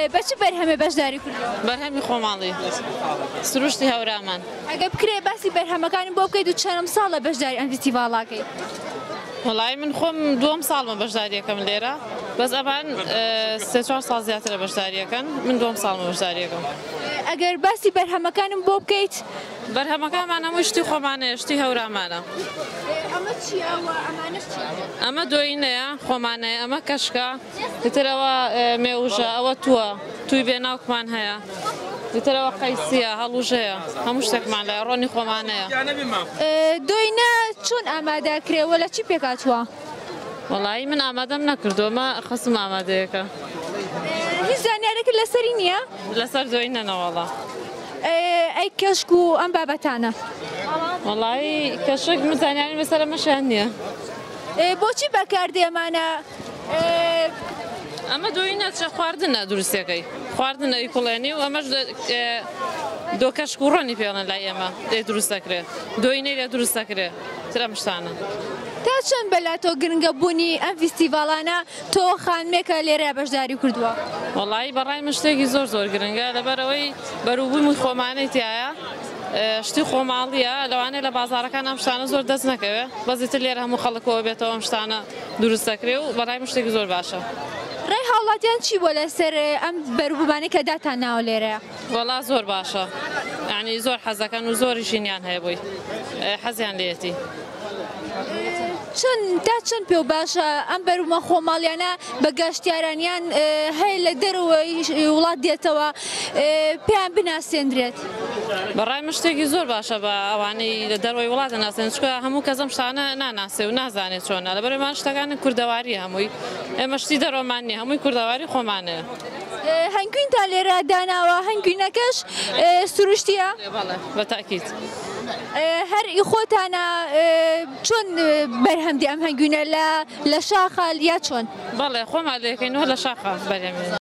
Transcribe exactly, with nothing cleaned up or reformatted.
بەچ بەرهەمێ بەشداری کردەوە؟ بەرهەمی خۆماڵی سروشتی هەورامان. ئەگە بکرێ باسی بەرهەمەکانم بۆ بکەیت و چەندەم ساڵە بەشداری ئەم فستیڤاڵاکەی؟ وەڵای من خۆم دووەم ساڵمە بەشداریەکەم لێرە، بەس ئەمان سێ چوار ساڵ زیاترە بەشداریەکەن، من دووەم ساڵمە بەشداریەکەم. ئەگەر باسی بەرهەمەکانم بۆ بکەیت؟ بەرهەمەکانمان هەمووی شتی خۆمانەیە، شتی هەورامانە. ئەمە چییە و ئەمانەش چییە؟ ئەمە دۆینەیە خۆمانەیە، ئەمە کەشکە، دیترەوە مێوژە، ئەوە تووە، توی بێناوکمان هەیە، دیترەوە قەیسیە، هەڵوژەیە، هەموو شتێکمان لایە، ڕۆنی خۆمانەیە. دۆینە چۆن ئامادەکرێوە لە چی پێکاتوە؟ وەڵایی من ئامادەم نەکردووە، ئەمە خەسم ئامادەیەکە. هیچ زانیارێکی لەسەری نییە؟ لەسەر دۆینەنەوەڵا. ئەی کەشک و ئەم بابەتانە؟ وەڵایی کەشک من زانیاری بەسەر ئەمەشیان نییە. بۆچی بەکاردێمانە؟ ئەمە دۆینە چە خواردنە دروستەکەی، خواردنە ئیکوڵێنی و ئەمەش دۆ کەشک و ڕۆنی پێڵێن لای ئێمە لێ دروست دەکرێت، دۆینەی لێ دروست دەکرێت، ترەم شتانە. تا چەند بەلا تۆ گرنگە بوونی ئەم فستیڤاڵانە تۆ خانمێکە لێرە بەشداری کردووە؟ وەڵایی بەڕای من شتێکی زۆر زۆر گرنگە، لەبەرەوەی بەرووبوومی خۆمانەی تایە، شتی خۆماڵیە، لەوانەیە لە بازارەکان ئەم شتانە زۆر دەست نەکەوێت، بەزیتر لێرە هەموو خەڵکەوە بێتەوە ئەم شتانە دروست دەکرێت و بەڕای من شتێکی زۆر باشە. ڕێی هاوڵاتیان چی بۆ لەسەر ئەم بەرووبوومانەی کە داتان ناوە لێرەیە؟ وەڵا زۆر باشە، یعنی زۆر حەزەکەن و زۆری ژینیان هەیە بووی حەزیان لێتی. چەند تا چەند پێ و باشە ئەم بەروومە خۆماڵیانە بە گەشتیارانیان هەیە لە دەرەوەی وڵات دێتەوە پێیان بناسێنرێت؟ بەڕای من شتێکی زۆر باشە بە ئەوانەی لە دەرەوەی وڵاتە ناسێن، چکە هەموو کەسم شتانە ناناسێ و نازانێت چۆنە، لەبەرەوەی شتەکانی کوردەواری هەمووی ئێمە شتی دەرەوەمان نییە، هەمووی کوردەواری خۆمانەیە. هەنگوینتان لێرە داناوە، هەنگوینەکەش سروشتیە؟ بەڵێ بەتاکید. هەر خۆتانە چۆن بەرهەمدی ئەم هەنگوینە لە شاخە یا چۆن؟ بەڵێ خۆمان لێکەین و لە شاخە بەرهەمێنین.